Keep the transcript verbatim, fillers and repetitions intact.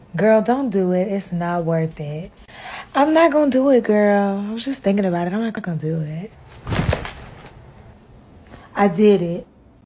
Girl, don't do it. It's not worth it. I'm not gonna do it, girl. I was just thinking about it. I'm not gonna do it. I did it.